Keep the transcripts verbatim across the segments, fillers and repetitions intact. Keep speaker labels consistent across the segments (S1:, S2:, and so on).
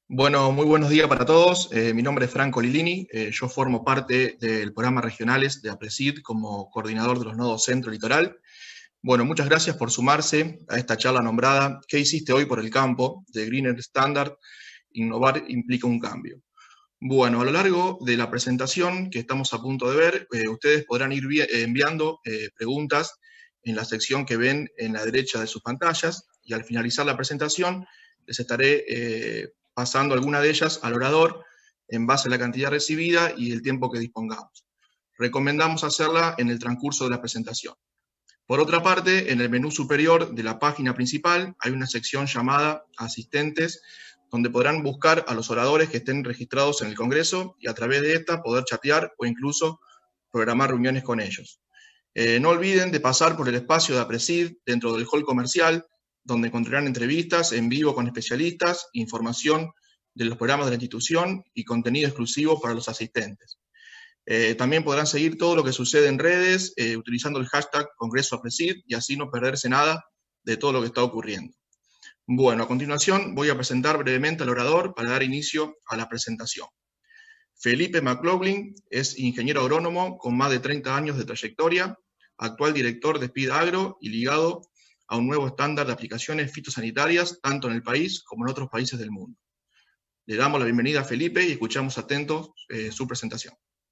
S1: Bueno, muy buenos días para todos. Eh, mi nombre es Franco Lilini. Eh, yo formo parte del programa regionales de APRESID como coordinador de los nodos Centro Litoral. Bueno, muchas gracias por sumarse a esta charla nombrada ¿Qué hiciste hoy por el campo? De Greener Standard. Innovar implica un cambio. Bueno, a lo largo de la presentación que estamos a punto de ver, eh, ustedes podrán ir enviando eh, preguntas en la sección que ven en la derecha de sus pantallas, y al finalizar la presentación les estaré eh, pasando alguna de ellas al orador en base a la cantidad recibida y el tiempo que dispongamos. Recomendamos hacerla en el transcurso de la presentación. Por otra parte, en el menú superior de la página principal hay una sección llamada Asistentes, donde podrán buscar a los oradores que estén registrados en el Congreso y a través de esta poder chatear o incluso programar reuniones con ellos. Eh, no olviden de pasar por el espacio de APRESID dentro del hall comercial, donde encontrarán entrevistas en vivo con especialistas, información de los programas de la institución y contenido exclusivo para los asistentes. Eh, también podrán seguir todo lo que sucede en redes eh, utilizando el hashtag Congreso APRESID y así no perderse nada de todo lo que está ocurriendo. Bueno, a continuación voy a presentar brevemente al orador para dar inicio a la presentación. Felipe McLaughlin es ingeniero agrónomo con más de treinta años de trayectoria, actual director de Speed Agro y ligado a un nuevo estándar de aplicaciones fitosanitarias tanto en el país como en otros países del mundo. Le damos la bienvenida a Felipe y escuchamos atentos eh, su presentación.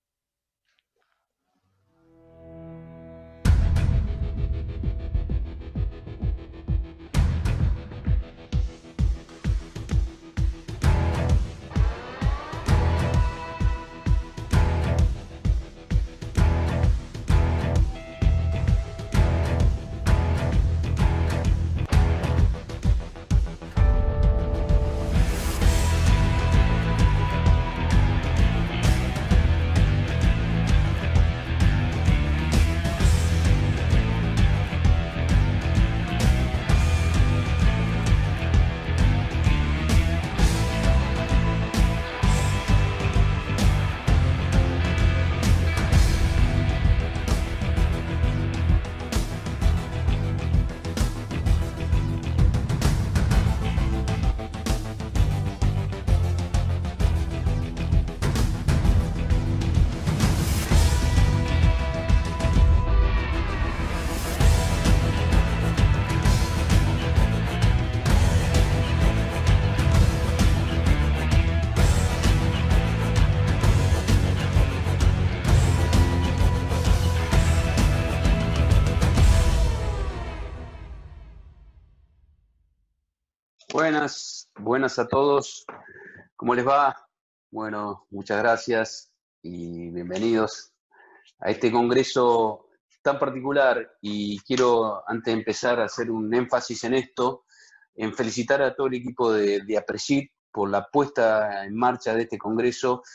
S2: Buenas, buenas a todos. ¿Cómo les va? Bueno, muchas gracias y bienvenidos a este congreso tan particular. Y quiero, antes de empezar, a hacer un énfasis en esto, en felicitar a todo el equipo de, de APRESID por la puesta en marcha de este congreso,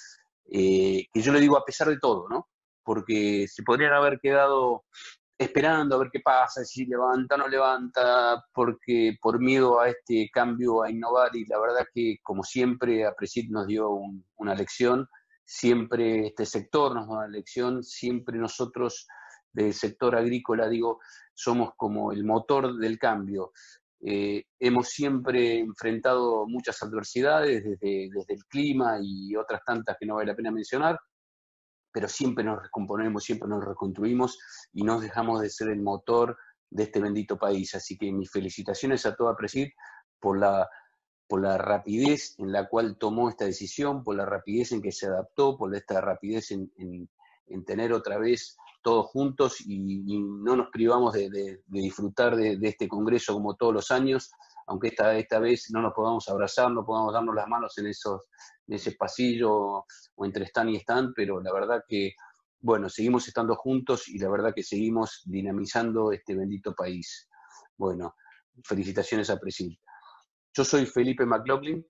S2: eh, que yo le digo a pesar de todo, ¿no? Porque se podrían haber quedado esperando a ver qué pasa, si levanta o no levanta, porque por miedo a este cambio, a innovar, y la verdad que, como siempre, APRESID nos dio un, una lección, siempre este sector nos da una lección, siempre nosotros del sector agrícola, digo, somos como el motor del cambio. Eh, hemos siempre enfrentado muchas adversidades, desde, desde el clima y otras tantas que no vale la pena mencionar, pero siempre nos recomponemos, siempre nos reconstruimos y no dejamos de ser el motor de este bendito país. Así que mis felicitaciones a toda APRESID por la, por la rapidez en la cual tomó esta decisión, por la rapidez en que se adaptó, por esta rapidez en, en, en tener otra vez todos juntos y, y no nos privamos de, de, de disfrutar de, de este congreso como todos los años, aunque esta, esta vez no nos podamos abrazar, no podamos darnos las manos en, esos, en ese pasillo o entre stand y stand, pero la verdad que, bueno, seguimos estando juntos y la verdad que seguimos dinamizando este bendito país. Bueno, felicitaciones a APRESID. Yo soy Felipe McLaughlin,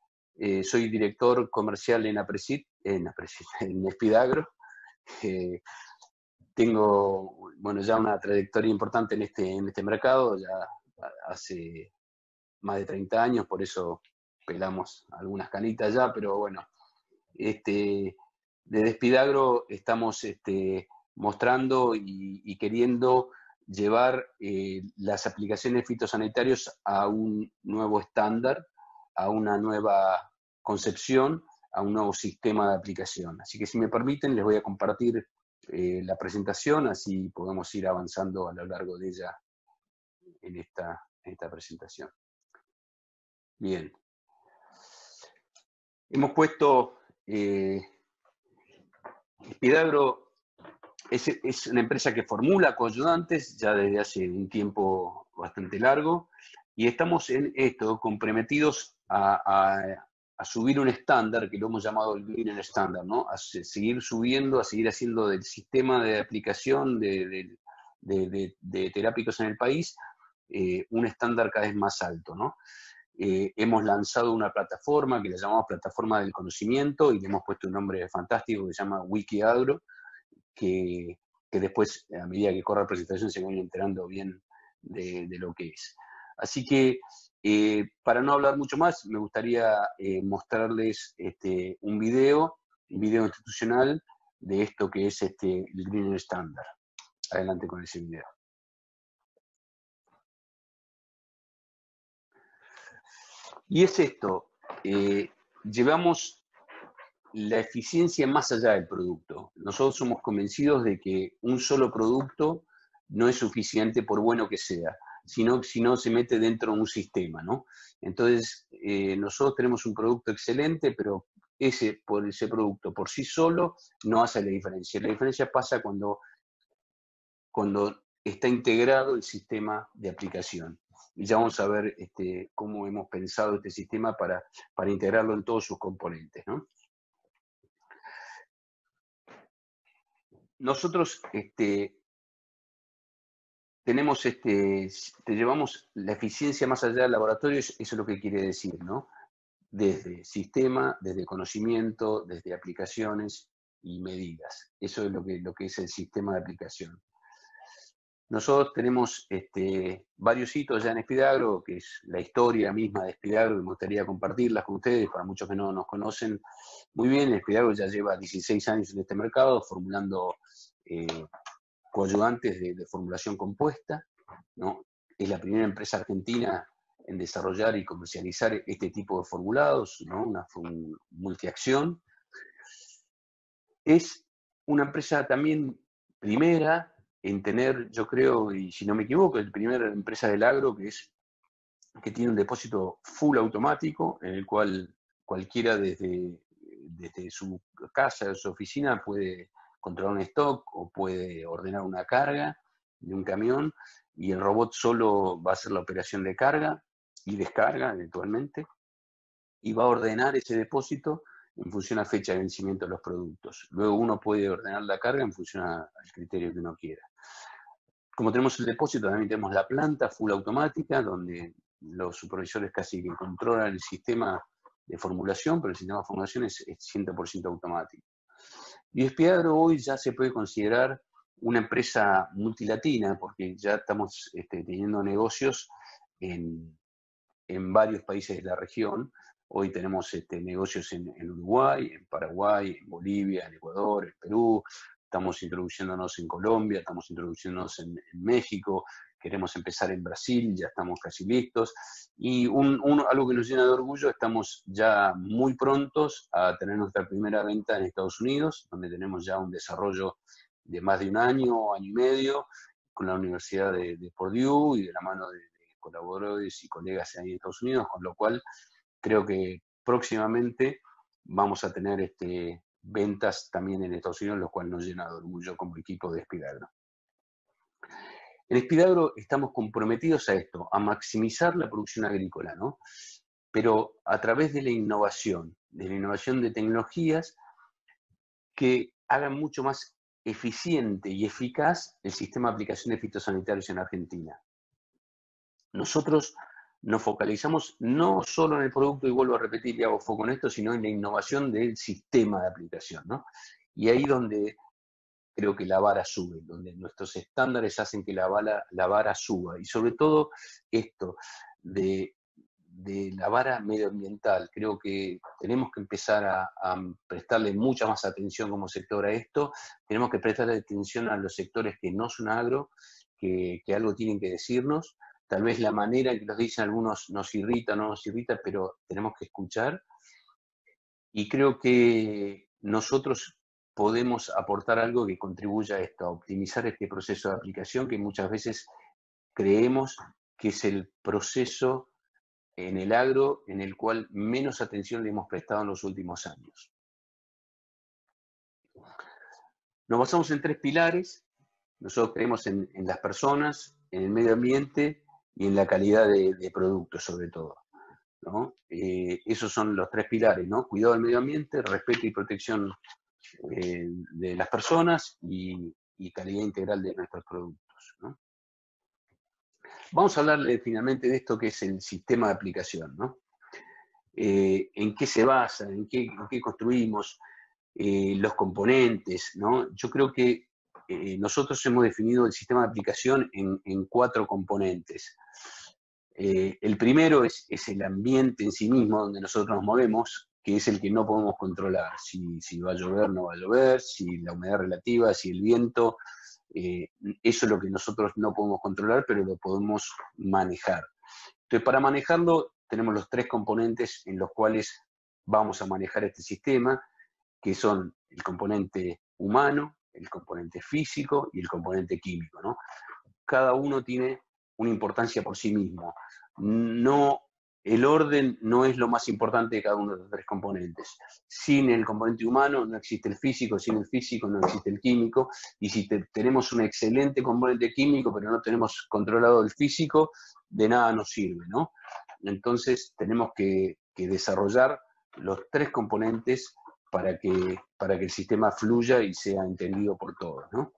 S2: eh, soy director comercial en APRESID, en, APRESID, en Speed Agro. Eh, tengo, bueno, ya una trayectoria importante en este, en este mercado, ya hace más de treinta años, por eso pelamos algunas canitas ya, pero bueno, este, desde Speed Agro estamos este, mostrando y, y queriendo llevar eh, las aplicaciones fitosanitarias a un nuevo estándar, a una nueva concepción a un nuevo sistema de aplicación. Así que si me permiten, les voy a compartir eh, la presentación, así podemos ir avanzando a lo largo de ella en esta, en esta presentación. Bien. Hemos puesto... Eh, Spiedagro es, es una empresa que formula coayudantes ya desde hace un tiempo bastante largo, y estamos en esto comprometidos a, a, a subir un estándar que lo hemos llamado el Green Standard, ¿no? A seguir subiendo, a seguir haciendo del sistema de aplicación de, de, de, de, de terápicos en el país eh, un estándar cada vez más alto, ¿no? Eh, hemos lanzado una plataforma que le llamamos Plataforma del Conocimiento y le hemos puesto un nombre fantástico que se llama Wikiagro, que, que después, a medida que corra la presentación, se van enterando bien de, de lo que es. Así que, eh, para no hablar mucho más, me gustaría eh, mostrarles este, un video, un video institucional de esto que es este, el Green Standard. Adelante con ese video. Y es esto, eh, llevamos la eficiencia más allá del producto. Nosotros somos convencidos de que un solo producto no es suficiente por bueno que sea, sino si no se mete dentro de un sistema, ¿no? Entonces, eh, nosotros tenemos un producto excelente, pero ese, por ese producto por sí solo no hace la diferencia. La diferencia pasa cuando, cuando está integrado el sistema de aplicación. Y ya vamos a ver este, cómo hemos pensado este sistema para, para integrarlo en todos sus componentes, ¿no? Nosotros este, tenemos este, te llevamos la eficiencia más allá del laboratorio, eso es lo que quiere decir, ¿no? Desde sistema, desde conocimiento, desde aplicaciones y medidas. Eso es lo que, lo que es el sistema de aplicación. Nosotros tenemos este, varios hitos ya en Spiedagro, que es la historia misma de Spiedagro, que me gustaría compartirlas con ustedes, para muchos que no nos conocen muy bien. Spiedagro ya lleva dieciséis años en este mercado, formulando eh, coayudantes de, de formulación compuesta, ¿no? Es la primera empresa argentina en desarrollar y comercializar este tipo de formulados, ¿no? Una un multiacción. Es una empresa también primera en tener, yo creo, y si no me equivoco, es la primera empresa del agro que, es, que tiene un depósito full automático, en el cual cualquiera desde, desde su casa, de su oficina, puede controlar un stock o puede ordenar una carga de un camión, y el robot solo va a hacer la operación de carga y descarga eventualmente, y va a ordenar ese depósito en función a fecha de vencimiento de los productos. Luego uno puede ordenar la carga en función al criterio que uno quiera. Como tenemos el depósito, también tenemos la planta full automática, donde los supervisores casi que controlan el sistema de formulación, pero el sistema de formulación es, es cien por ciento automático. Y Spiedagro hoy ya se puede considerar una empresa multilatina, porque ya estamos este, teniendo negocios en, en varios países de la región. Hoy tenemos este, negocios en, en Uruguay, en Paraguay, en Bolivia, en Ecuador, en Perú. Estamos introduciéndonos en Colombia, estamos introduciéndonos en, en México, queremos empezar en Brasil, ya estamos casi listos. Y un, un, algo que nos llena de orgullo, estamos ya muy prontos a tener nuestra primera venta en Estados Unidos, donde tenemos ya un desarrollo de más de un año, año y medio, con la Universidad de, de Purdue y de la mano de, de colaboradores y colegas ahí en Estados Unidos, con lo cual creo que próximamente vamos a tener este, ventas también en Estados Unidos, lo cual nos llena de orgullo como equipo de Spiedagro. En Spiedagro estamos comprometidos a esto, a maximizar la producción agrícola, ¿no? Pero a través de la innovación, de la innovación de tecnologías que hagan mucho más eficiente y eficaz el sistema de aplicaciones fitosanitarias en Argentina. Nosotros nos focalizamos no solo en el producto, y vuelvo a repetir y hago foco en esto, sino en la innovación del sistema de aplicación, ¿no? Y ahí donde creo que la vara sube, donde nuestros estándares hacen que la vara, la vara suba. Y sobre todo esto de, de la vara medioambiental. Creo que tenemos que empezar a, a prestarle mucha más atención como sector a esto. Tenemos que prestarle atención a los sectores que no son agro, que, que algo tienen que decirnos. Tal vez la manera en que nos dicen algunos nos irrita, no nos irrita, pero tenemos que escuchar. y creo que nosotros podemos aportar algo que contribuya a esto, a optimizar este proceso de aplicación que muchas veces creemos que es el proceso en el agro en el cual menos atención le hemos prestado en los últimos años. Nos basamos en tres pilares. Nosotros creemos en, en las personas, en el medio ambiente y en la calidad de, de productos, sobre todo, ¿no? Eh, esos son los tres pilares, ¿no? Cuidado del medio ambiente, respeto y protección eh, de las personas y, y calidad integral de nuestros productos, ¿no? Vamos a hablar eh, finalmente de esto que es el sistema de aplicación, ¿no? Eh, en qué se basa, en qué, en qué construimos, eh, los componentes, ¿no? Yo creo que eh, nosotros hemos definido el sistema de aplicación en, en cuatro componentes. Eh, el primero es, es el ambiente en sí mismo donde nosotros nos movemos, que es el que no podemos controlar. Si, si va a llover, no va a llover, si la humedad relativa, si el viento, eh, eso es lo que nosotros no podemos controlar, pero lo podemos manejar. Entonces, para manejarlo, tenemos los tres componentes en los cuales vamos a manejar este sistema, que son el componente humano, el componente físico y el componente químico, ¿no? Cada uno tiene una importancia por sí mismo. No, el orden no es lo más importante de cada uno de los tres componentes. Sin el componente humano no existe el físico, sin el físico no existe el químico, y si te, tenemos un excelente componente químico, pero no tenemos controlado el físico, de nada nos sirve, ¿no? Entonces tenemos que, que desarrollar los tres componentes para que, para que el sistema fluya y sea entendido por todos, ¿no?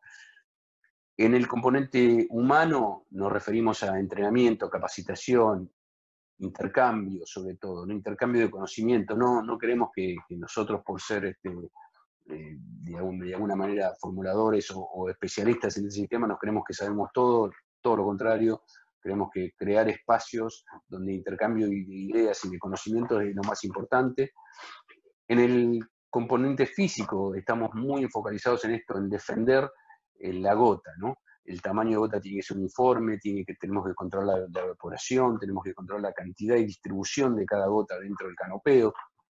S2: En el componente humano nos referimos a entrenamiento, capacitación, intercambio sobre todo, ¿no? Intercambio de conocimiento. No, no queremos que, que nosotros por ser este, eh, de, algún, de alguna manera formuladores o, o especialistas en el sistema nos creemos que sabemos todo, todo lo contrario. Creemos que crear espacios donde intercambio de ideas y de conocimientos es lo más importante. En el componente físico estamos muy focalizados en esto, en defender la gota, ¿no? El tamaño de gota tiene que ser uniforme, tiene que, tenemos que controlar la, la evaporación, tenemos que controlar la cantidad y distribución de cada gota dentro del canopeo.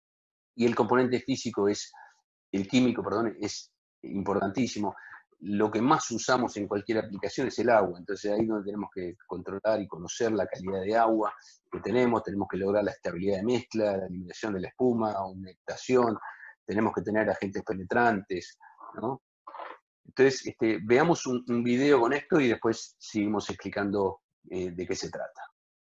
S2: Y el componente físico es, el químico, perdón, es importantísimo. Lo que más usamos en cualquier aplicación es el agua, entonces ahí es donde tenemos que controlar y conocer la calidad de agua que tenemos, tenemos que lograr la estabilidad de mezcla, la eliminación de la espuma, humectación, tenemos que tener agentes penetrantes, ¿no? Entonces, este, veamos un, un video con esto y después seguimos explicando eh, de qué se trata.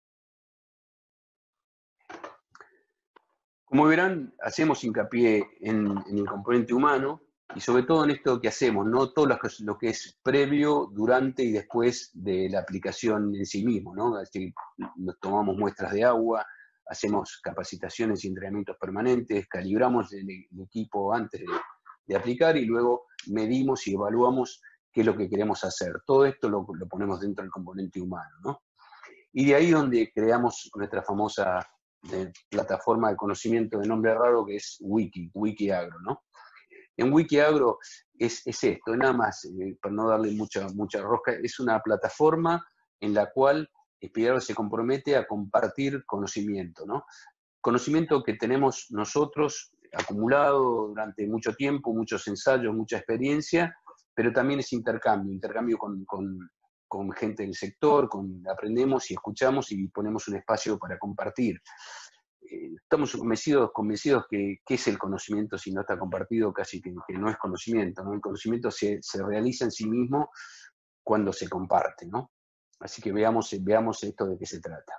S2: Como verán, hacemos hincapié en, en el componente humano y sobre todo en esto que hacemos, no todo lo que, lo que es previo, durante y después de la aplicación en sí mismo, ¿no? Es decir, nos tomamos muestras de agua, hacemos capacitaciones y entrenamientos permanentes, calibramos el, el equipo antes de, de aplicar y luego medimos y evaluamos qué es lo que queremos hacer. Todo esto lo, lo ponemos dentro del componente humano, ¿no? Y de ahí donde creamos nuestra famosa eh, plataforma de conocimiento de nombre raro que es Wiki, Wikiagro, ¿no? En Wikiagro es, es esto, nada más, eh, para no darle mucha, mucha rosca, es una plataforma en la cual Espiagro se compromete a compartir conocimiento, ¿no? Conocimiento que tenemos nosotros acumulado durante mucho tiempo, muchos ensayos, mucha experiencia, pero también es intercambio, intercambio con, con, con gente del sector, con, aprendemos y escuchamos y ponemos un espacio para compartir. Eh, estamos convencidos, convencidos que, que es el conocimiento si no está compartido, casi que, que no es conocimiento, ¿no? El conocimiento se, se realiza en sí mismo cuando se comparte, ¿no? Así que veamos, veamos esto de qué se trata.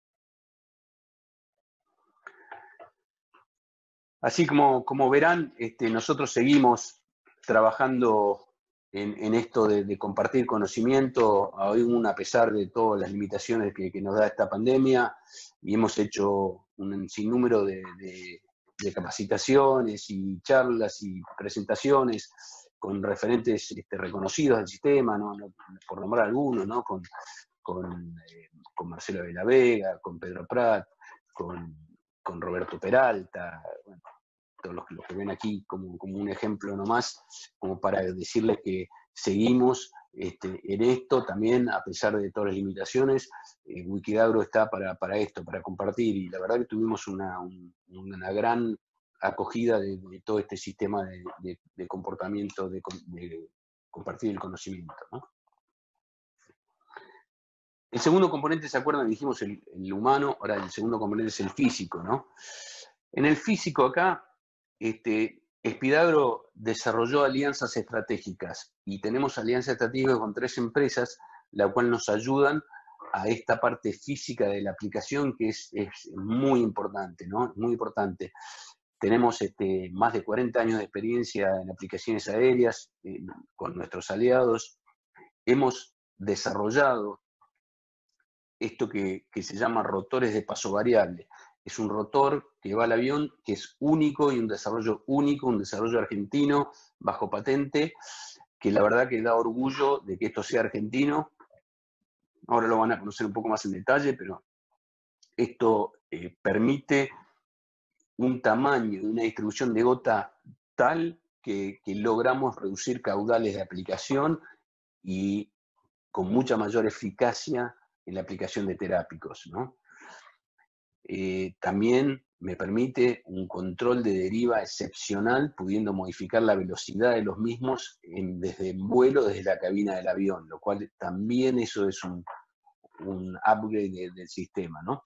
S2: Así como, como verán, este, nosotros seguimos trabajando en, en esto de, de compartir conocimiento, aún a pesar de todas las limitaciones que, que nos da esta pandemia, y hemos hecho un sinnúmero de, de, de capacitaciones y charlas y presentaciones con referentes este, reconocidos del sistema, ¿no? No, por nombrar algunos, ¿no? Con, con, eh, con Marcelo de la Vega, con Pedro Prat, con, con Roberto Peralta, bueno, todos los, los que ven aquí como, como un ejemplo nomás, como para decirles que seguimos este, en esto también, a pesar de todas las limitaciones. eh, Wikiagro está para, para esto, para compartir, y la verdad que tuvimos una, un, una gran acogida de, de todo este sistema de, de, de comportamiento, de, de compartir el conocimiento, ¿no? El segundo componente, ¿se acuerdan? Dijimos el, el humano, ahora el segundo componente es el físico, ¿no? En el físico acá, este, Espidagro desarrolló alianzas estratégicas y tenemos alianzas estratégicas con tres empresas, la cual nos ayudan a esta parte física de la aplicación que es, es muy importante, ¿no? Muy importante. Tenemos este, más de cuarenta años de experiencia en aplicaciones aéreas eh, con nuestros aliados. Hemos desarrollado esto que, que se llama rotores de paso variable. Es un rotor que va al avión, que es único y un desarrollo único, un desarrollo argentino, bajo patente, que la verdad que da orgullo de que esto sea argentino. Ahora lo van a conocer un poco más en detalle, pero esto eh, permite un tamaño y una distribución de gota tal que, que logramos reducir caudales de aplicación y con mucha mayor eficacia en la aplicación de terápicos, ¿no? Eh, también me permite un control de deriva excepcional, pudiendo modificar la velocidad de los mismos en, desde en vuelo, desde la cabina del avión, lo cual también eso es un, un upgrade de, del sistema, ¿no?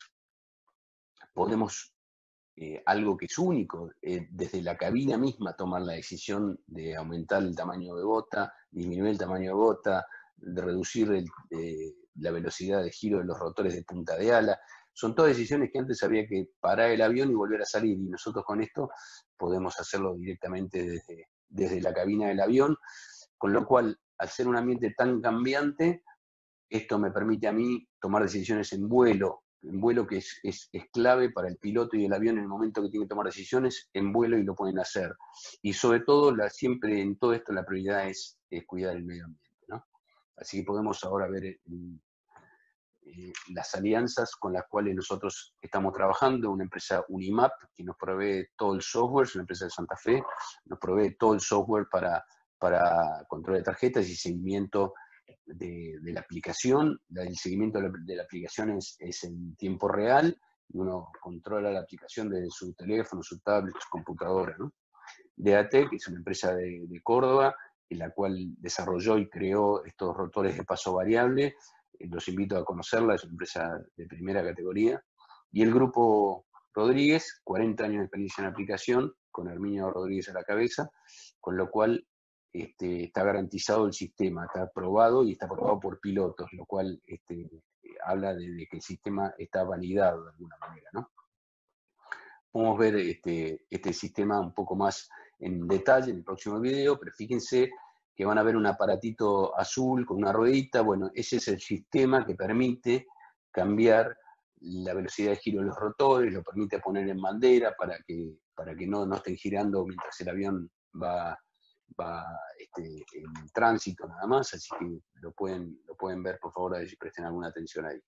S2: Podemos, eh, algo que es único, eh, desde la cabina misma tomar la decisión de aumentar el tamaño de gota, disminuir el tamaño de gota, de reducir el, eh, la velocidad de giro de los rotores de punta de ala. Son todas decisiones que antes había que parar el avión y volver a salir, y nosotros con esto podemos hacerlo directamente desde, desde la cabina del avión, con lo cual, al ser un ambiente tan cambiante, esto me permite a mí tomar decisiones en vuelo, en vuelo que es, es, es clave para el piloto y el avión en el momento que tiene que tomar decisiones, en vuelo y lo pueden hacer. Y sobre todo, la, siempre en todo esto la prioridad es, es cuidar el medio ambiente, ¿no? Así que podemos ahora ver el, Eh, las alianzas con las cuales nosotros estamos trabajando, una empresa Unimap, que nos provee todo el software, es una empresa de Santa Fe, nos provee todo el software para, para control de tarjetas y seguimiento de, de la aplicación. El seguimiento de la, de la aplicación es, es en tiempo real, y uno controla la aplicación desde su teléfono, su tablet, su computadora, ¿no? D A T, que es una empresa de, de Córdoba, en la cual desarrolló y creó estos rotores de paso variable. Los invito a conocerla, es una empresa de primera categoría. Y el grupo Rodríguez, cuarenta años de experiencia en aplicación, con Herminio Rodríguez a la cabeza, con lo cual este, está garantizado el sistema, está aprobado y está aprobado por pilotos, lo cual este, habla de, de que el sistema está validado de alguna manera, ¿no? Podemos ver este, este sistema un poco más en detalle en el próximo video, pero fíjense que van a ver un aparatito azul con una ruedita. Bueno, ese es el sistema que permite cambiar la velocidad de giro de los rotores, lo permite poner en bandera para que, para que no, no estén girando mientras el avión va, va este, en tránsito nada más, así que lo pueden, lo pueden ver, por favor, a ver si presten alguna atención ahí.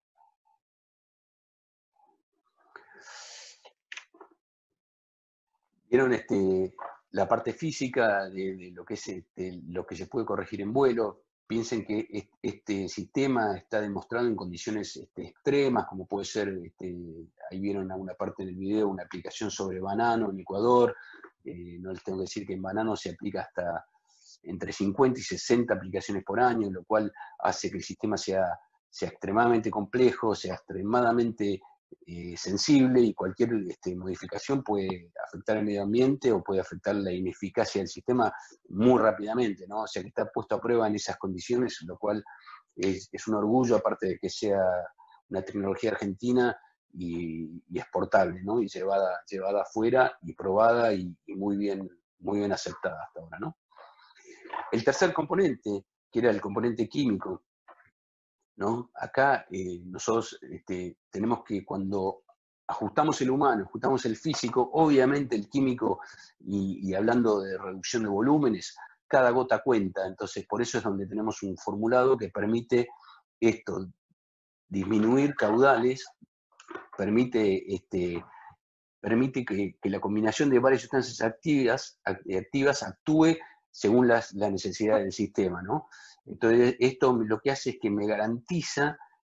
S2: Vieron este, la parte física de, de lo que es este, lo que se puede corregir en vuelo. Piensen que este sistema está demostrado en condiciones este, extremas, como puede ser, este, ahí vieron en alguna parte del video, una aplicación sobre banano en Ecuador. Eh, no les tengo que decir que en banano se aplica hasta entre cincuenta y sesenta aplicaciones por año, lo cual hace que el sistema sea, sea extremadamente complejo, sea extremadamente eh, sensible, y cualquier este, modificación puede afectar el medio ambiente o puede afectar la ineficacia del sistema muy rápidamente, ¿no? O sea que está puesto a prueba en esas condiciones, lo cual es, es un orgullo, aparte de que sea una tecnología argentina y, y exportable, ¿no? Y llevada, llevada afuera y probada y, y muy bien, muy bien aceptada hasta ahora, ¿no? El tercer componente, que era el componente químico, ¿no? Acá eh, nosotros este, tenemos que, cuando ajustamos el humano, ajustamos el físico, obviamente el químico, y, y hablando de reducción de volúmenes, cada gota cuenta. Entonces, por eso es donde tenemos un formulado que permite esto, disminuir caudales, permite, este, permite que, que la combinación de varias sustancias activas, activas actúe según las, las necesidades del sistema, ¿no? Entonces, esto lo que hace es que me garantiza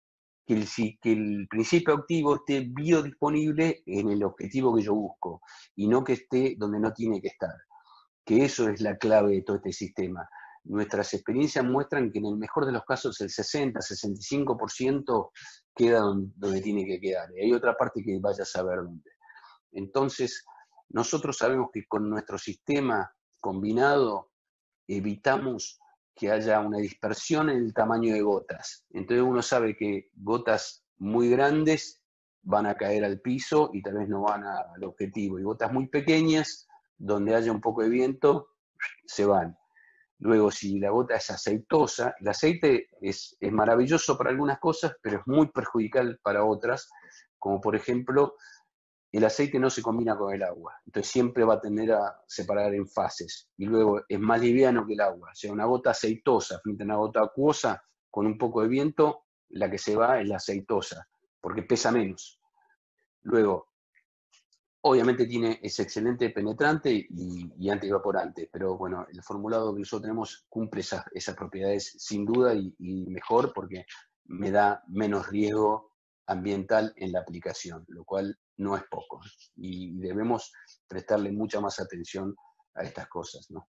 S2: que el, que el principio activo esté biodisponible en el objetivo que yo busco y no que esté donde no tiene que estar. Que eso es la clave de todo este sistema. Nuestras experiencias muestran que en el mejor de los casos el sesenta, sesenta y cinco por ciento queda donde, donde tiene que quedar. Y hay otra parte que vaya a saber dónde. Entonces, nosotros sabemos que con nuestro sistema combinado evitamos que haya una dispersión en el tamaño de gotas. Entonces uno sabe que gotas muy grandes van a caer al piso y tal vez no van a, al objetivo. Y gotas muy pequeñas, donde haya un poco de viento, se van. Luego, si la gota es aceitosa, el aceite es, es maravilloso para algunas cosas, pero es muy perjudicial para otras, como por ejemplo, el aceite no se combina con el agua, entonces siempre va a tender a separar en fases. Y luego es más liviano que el agua, o sea, una gota aceitosa frente a una gota acuosa, con un poco de viento, la que se va es la aceitosa, porque pesa menos. Luego, obviamente tiene, es excelente penetrante y, y antievaporante, pero bueno, el formulado que nosotros tenemos cumple esas, esas propiedades sin duda y, y mejor porque me da menos riesgo ambiental en la aplicación, lo cual no es poco. Y debemos prestarle mucha más atención a estas cosas, ¿no?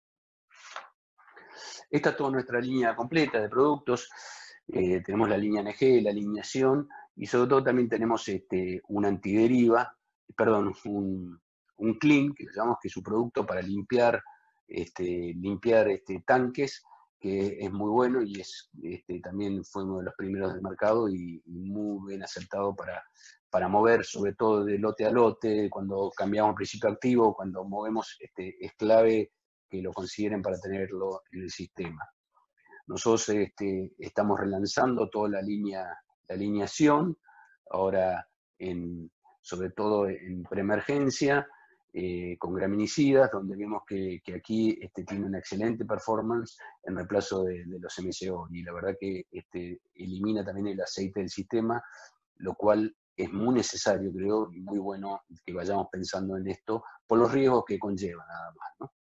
S2: Esta es toda nuestra línea completa de productos. Eh, tenemos la línea N G, la alineación, y sobre todo también tenemos este, un antideriva, perdón, un, un clean, que llamamos que es un producto para limpiar, este, limpiar este, tanques, que es muy bueno y es, este, también fue uno de los primeros del mercado y, y muy bien aceptado para, para mover, sobre todo de lote a lote, cuando cambiamos principio activo, cuando movemos, este, es clave que lo consideren para tenerlo en el sistema. Nosotros este, estamos relanzando toda la línea, la alineación, ahora en, sobre todo en preemergencia, eh, con graminicidas, donde vemos que, que aquí este, tiene una excelente performance en reemplazo de, de los M C O, y la verdad que este, elimina también el aceite del sistema, lo cual es muy necesario, creo, y muy bueno que vayamos pensando en esto, por los riesgos que conlleva nada más, ¿no?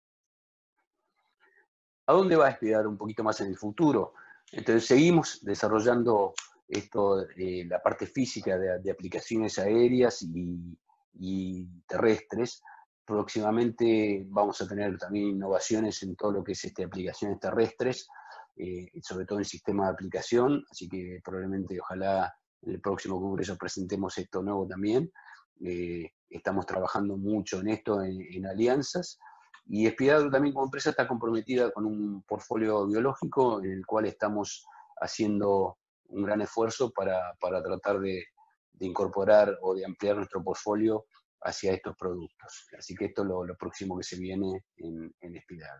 S2: ¿A dónde va a espiar un poquito más en el futuro? Entonces seguimos desarrollando esto, eh, la parte física de, de aplicaciones aéreas y, y terrestres. Próximamente vamos a tener también innovaciones en todo lo que es este, aplicaciones terrestres, eh, sobre todo en sistema de aplicación, así que probablemente ojalá en el próximo congreso presentemos esto nuevo también. Eh, estamos trabajando mucho en esto, en, en alianzas. Y Espiador también como empresa está comprometida con un portfolio biológico en el cual estamos haciendo un gran esfuerzo para, para tratar de, de incorporar o de ampliar nuestro portfolio hacia estos productos. Así que esto es lo, lo próximo que se viene en, en Espiador.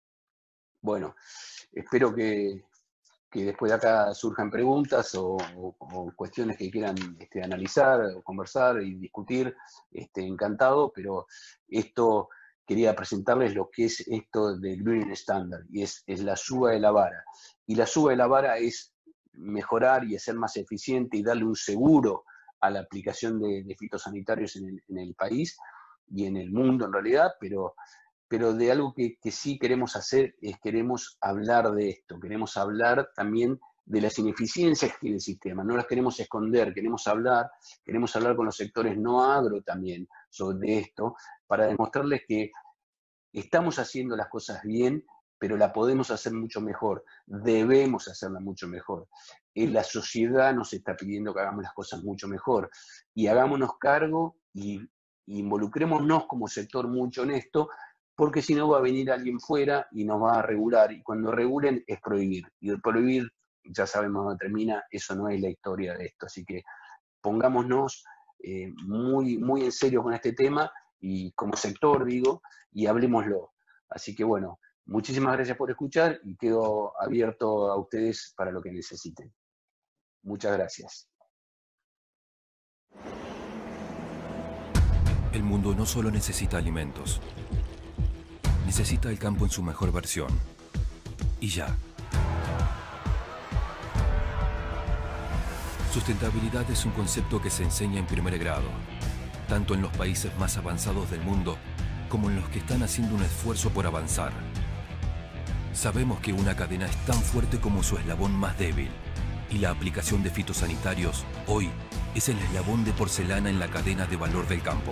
S2: Bueno, espero que, que después de acá surjan preguntas o, o, o cuestiones que quieran este, analizar o conversar y discutir. Este, encantado, pero esto... quería presentarles lo que es esto del Greening Standard, y es, es la suba de la vara. Y la suba de la vara es mejorar y ser más eficiente y darle un seguro a la aplicación de, de fitosanitarios en el, en el país y en el mundo en realidad, pero, pero de algo que, que sí queremos hacer es queremos hablar de esto, queremos hablar también de las ineficiencias que tiene el sistema, no las queremos esconder, queremos hablar, queremos hablar con los sectores no agro también sobre esto, para demostrarles que estamos haciendo las cosas bien, pero la podemos hacer mucho mejor, debemos hacerla mucho mejor. La sociedad nos está pidiendo que hagamos las cosas mucho mejor, y hagámonos cargo y, y involucrémonos como sector mucho en esto, porque si no va a venir alguien fuera y nos va a regular, y cuando regulen es prohibir, y el prohibir ya sabemos dónde termina, eso no es la historia de esto, así que pongámonos eh, muy, muy en serio con este tema, y como sector digo, y hablemoslo. Así que bueno, muchísimas gracias por escuchar y quedo abierto a ustedes para lo que necesiten. Muchas gracias.
S3: El mundo no solo necesita alimentos, necesita el campo en su mejor versión. Y ya. Sustentabilidad es un concepto que se enseña en primer grado, tanto en los países más avanzados del mundo como en los que están haciendo un esfuerzo por avanzar. Sabemos que una cadena es tan fuerte como su eslabón más débil, y la aplicación de fitosanitarios hoy es el eslabón de porcelana en la cadena de valor del campo.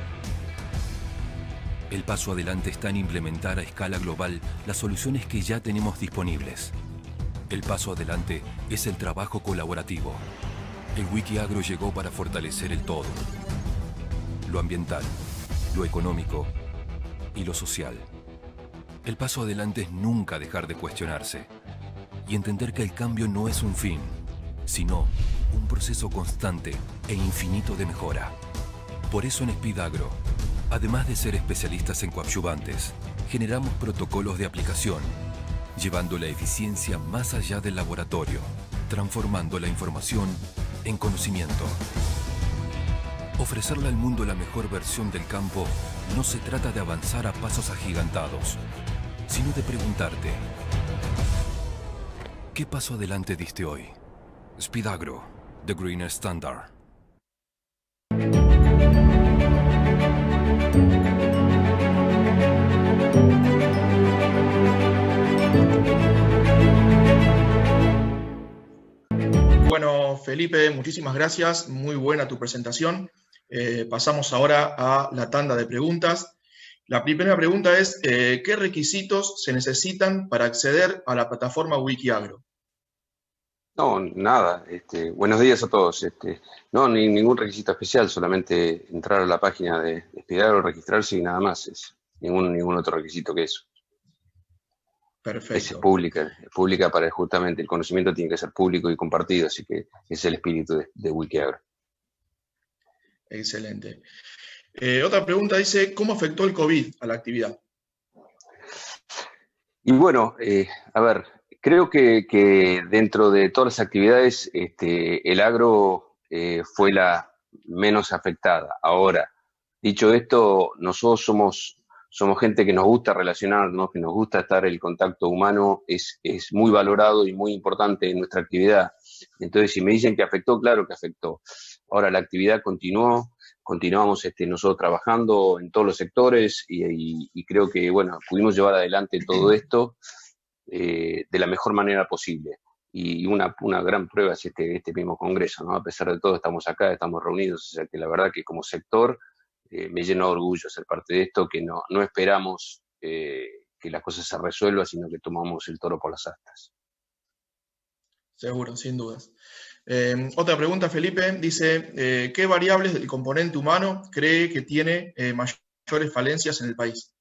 S3: El paso adelante está en implementar a escala global las soluciones que ya tenemos disponibles. El paso adelante es el trabajo colaborativo. El Wikiagro llegó para fortalecer el todo. Lo ambiental, lo económico y lo social. El paso adelante es nunca dejar de cuestionarse y entender que el cambio no es un fin, sino un proceso constante e infinito de mejora. Por eso en Speedagro, además de ser especialistas en coadyuvantes, generamos protocolos de aplicación, llevando la eficiencia más allá del laboratorio, transformando la información en conocimiento. Ofrecerle al mundo la mejor versión del campo no se trata de avanzar a pasos agigantados, sino de preguntarte, ¿qué paso adelante diste hoy? Speedagro, The Greener Standard.
S1: Bueno, Felipe, muchísimas gracias. Muy buena tu presentación. Eh, pasamos ahora a la tanda de preguntas. La primera pregunta es, eh, ¿qué requisitos se necesitan para acceder a la plataforma Wikiagro?
S2: No, nada. Este, buenos días a todos. Este, no, ni ningún requisito especial, solamente entrar a la página de, de Speedagro, registrarse y nada más. Es ningún, ningún otro requisito que eso.
S1: Perfecto.
S2: Es pública, es pública para justamente el conocimiento tiene que ser público y compartido, así que ese es el espíritu de, de Wikiagro.
S1: Excelente. Eh, otra pregunta dice, ¿cómo afectó el COVID a la actividad?
S2: Y bueno, eh, a ver, creo que, que dentro de todas las actividades este, el agro eh, fue la menos afectada. Ahora, dicho esto, nosotros somos... Somos gente que nos gusta relacionarnos, que nos gusta estar, el contacto humano es, es muy valorado y muy importante en nuestra actividad. Entonces, si me dicen que afectó, claro que afectó. Ahora la actividad continuó, continuamos este, nosotros trabajando en todos los sectores y, y, y creo que, bueno, pudimos llevar adelante todo esto eh, de la mejor manera posible. Y una, una gran prueba es este, este mismo congreso, ¿no? A pesar de todo, estamos acá, estamos reunidos, o sea que la verdad que como sector, Eh, me llena de orgullo ser parte de esto, que no, no esperamos eh, que las cosas se resuelvan, sino que tomamos el toro por las astas.
S1: Seguro, sin dudas. Eh, otra pregunta, Felipe, dice, eh, ¿qué variables del componente humano cree que tiene eh, mayores falencias en el país?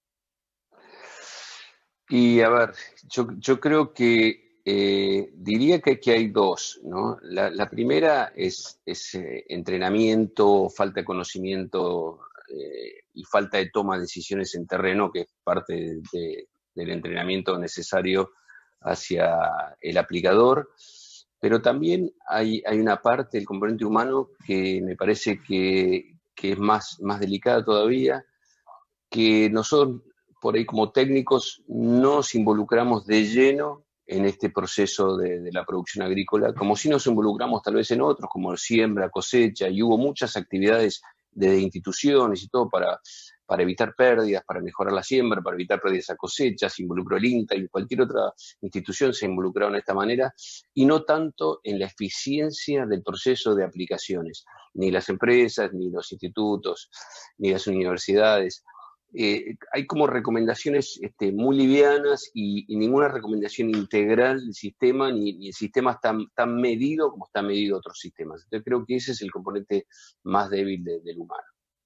S2: Y a ver, yo, yo creo que eh, diría que, que hay dos, ¿no? La, la primera es, es eh, entrenamiento, falta de conocimiento Eh, y falta de toma de decisiones en terreno, que es parte de, de, del entrenamiento necesario hacia el aplicador, pero también hay, hay una parte del componente humano que me parece que, que es más, más delicada todavía, que nosotros por ahí como técnicos no nos involucramos de lleno en este proceso de, de la producción agrícola, como si nos involucramos tal vez en otros, como siembra, cosecha, y hubo muchas actividades de instituciones y todo para, para evitar pérdidas, para mejorar la siembra, para evitar pérdidas a cosechas, se involucró el INTA y cualquier otra institución se involucraron de esta manera, y no tanto en la eficiencia del proceso de aplicaciones, ni las empresas, ni los institutos, ni las universidades. Eh, hay como recomendaciones este, muy livianas y, y ninguna recomendación integral del sistema, ni, ni el sistema está tan, tan medido como está medido otros sistemas. Entonces creo que ese es el componente más débil de, del humano.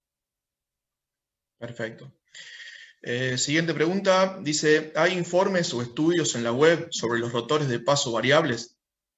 S1: Perfecto. Eh, siguiente pregunta, dice, ¿hay informes o estudios en la web sobre los rotores de paso variables?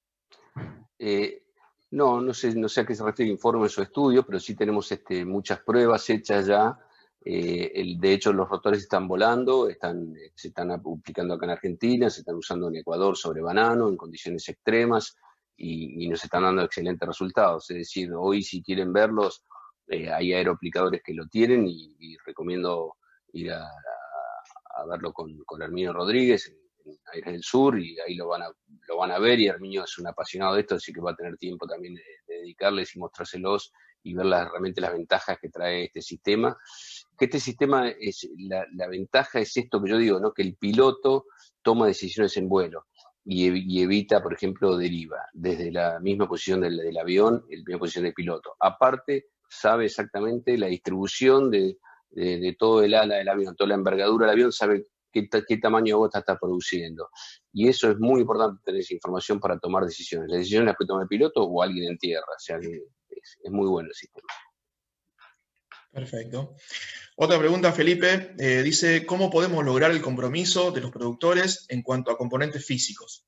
S2: Eh, no, no sé, no sé a qué se refiere informes o estudios, pero sí tenemos este, muchas pruebas hechas ya. Eh, el, de hecho, los rotores están volando, están, se están aplicando acá en Argentina, se están usando en Ecuador sobre banano, en condiciones extremas, y, y nos están dando excelentes resultados. Es decir, hoy si quieren verlos, eh, hay aeroaplicadores que lo tienen, y, y recomiendo ir a, a, a verlo con, con Herminio Rodríguez en, en Aires del Sur, y ahí lo van, a, lo van a ver, y Herminio es un apasionado de esto, así que va a tener tiempo también de, de dedicarles y mostrárselos y ver las, realmente las ventajas que trae este sistema. Que este sistema, es la, la ventaja es esto que yo digo, ¿no? Que el piloto toma decisiones en vuelo. y, y evita, por ejemplo, deriva desde la misma posición del, del avión, la misma posición del piloto. Aparte, sabe exactamente la distribución de, de, de todo el ala del avión, toda la envergadura del avión, sabe qué, qué tamaño de gota está produciendo. Y eso es muy importante, tener esa información para tomar decisiones. Las decisiones las puede tomar el piloto o alguien en tierra, o sea que es, es muy bueno el sistema.
S1: Perfecto. Otra pregunta, Felipe, eh, dice, ¿cómo podemos lograr el compromiso de los productores en cuanto a componentes físicos?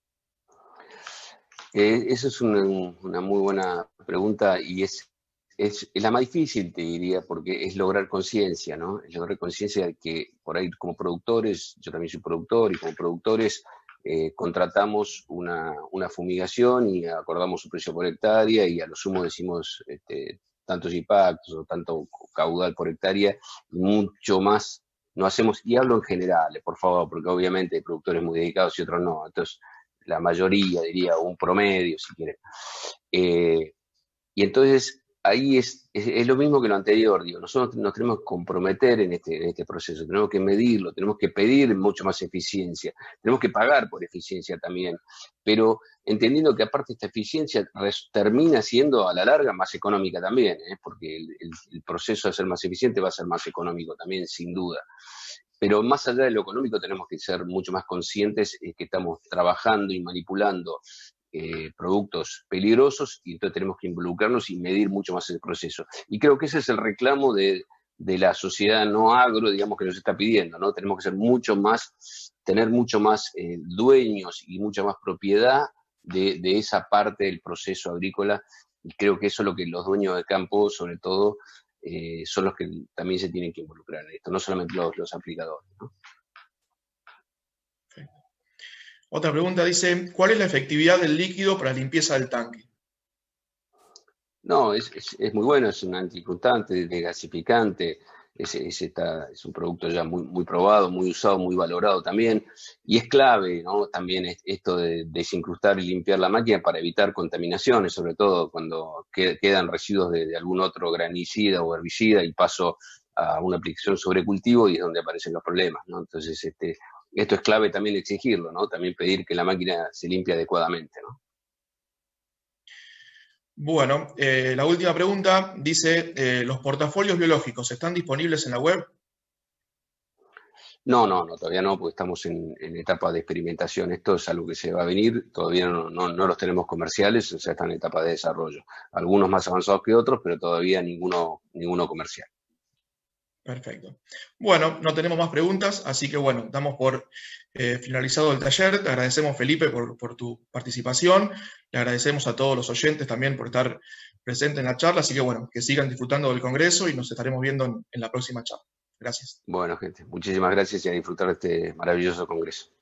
S2: Eh, eso es una, una muy buena pregunta y es, es, es la más difícil, te diría, porque es lograr conciencia, ¿no? Es lograr conciencia de que por ahí como productores, yo también soy productor, y como productores eh, contratamos una, una fumigación y acordamos un precio por hectárea y a lo sumo decimos este, tantos impactos o tanto caudal por hectárea y mucho más no hacemos, y hablo en general, por favor, porque obviamente hay productores muy dedicados y otros no, entonces la mayoría, diría, un promedio, si quieren. Eh, y entonces, ahí es, es, es lo mismo que lo anterior, digo, nosotros nos tenemos que comprometer en este, en este proceso, tenemos que medirlo, tenemos que pedir mucho más eficiencia, tenemos que pagar por eficiencia también, pero entendiendo que aparte esta eficiencia termina siendo a la larga más económica también, ¿eh? Porque el, el, el proceso de ser más eficiente va a ser más económico también, sin duda. Pero más allá de lo económico tenemos que ser mucho más conscientes eh, que estamos trabajando y manipulando eh, productos peligrosos y entonces tenemos que involucrarnos y medir mucho más el proceso. Y creo que ese es el reclamo de, de la sociedad no agro, digamos, que nos está pidiendo, ¿no? Tenemos que ser mucho más, tener mucho más eh, dueños y mucha más propiedad de, de esa parte del proceso agrícola y creo que eso es lo que los dueños de campo, sobre todo, Eh, son los que también se tienen que involucrar en esto, no solamente los, los aplicadores, ¿no?
S1: Otra pregunta dice, ¿cuál es la efectividad del líquido para la limpieza del tanque?
S2: No, es, es, es muy bueno, es un antiinfectante, desgasificante, es, es, está, es un producto ya muy, muy probado, muy usado, muy valorado también, y es clave, ¿no? También es, esto de desincrustar y limpiar la máquina para evitar contaminaciones, sobre todo cuando que, quedan residuos de, de algún otro granicida o herbicida y paso a una aplicación sobre cultivo y es donde aparecen los problemas, ¿no? Entonces, este, esto es clave también exigirlo, ¿no? También pedir que la máquina se limpie adecuadamente, ¿no?
S1: Bueno, eh, la última pregunta dice, eh, ¿los portafolios biológicos están disponibles en la web?
S2: No, no, no, todavía no, porque estamos en, en etapa de experimentación. Esto es algo que se va a venir, todavía no, no, no los tenemos comerciales, o sea, están en etapa de desarrollo. Algunos más avanzados que otros, pero todavía ninguno, ninguno comercial.
S1: Perfecto. Bueno, no tenemos más preguntas, así que bueno, damos por eh, finalizado el taller. Te agradecemos, Felipe, por, por tu participación. Le agradecemos a todos los oyentes también por estar presentes en la charla. Así que bueno, que sigan disfrutando del Congreso y nos estaremos viendo en, en la próxima charla. Gracias.
S2: Bueno, gente, muchísimas gracias y a disfrutar de este maravilloso Congreso.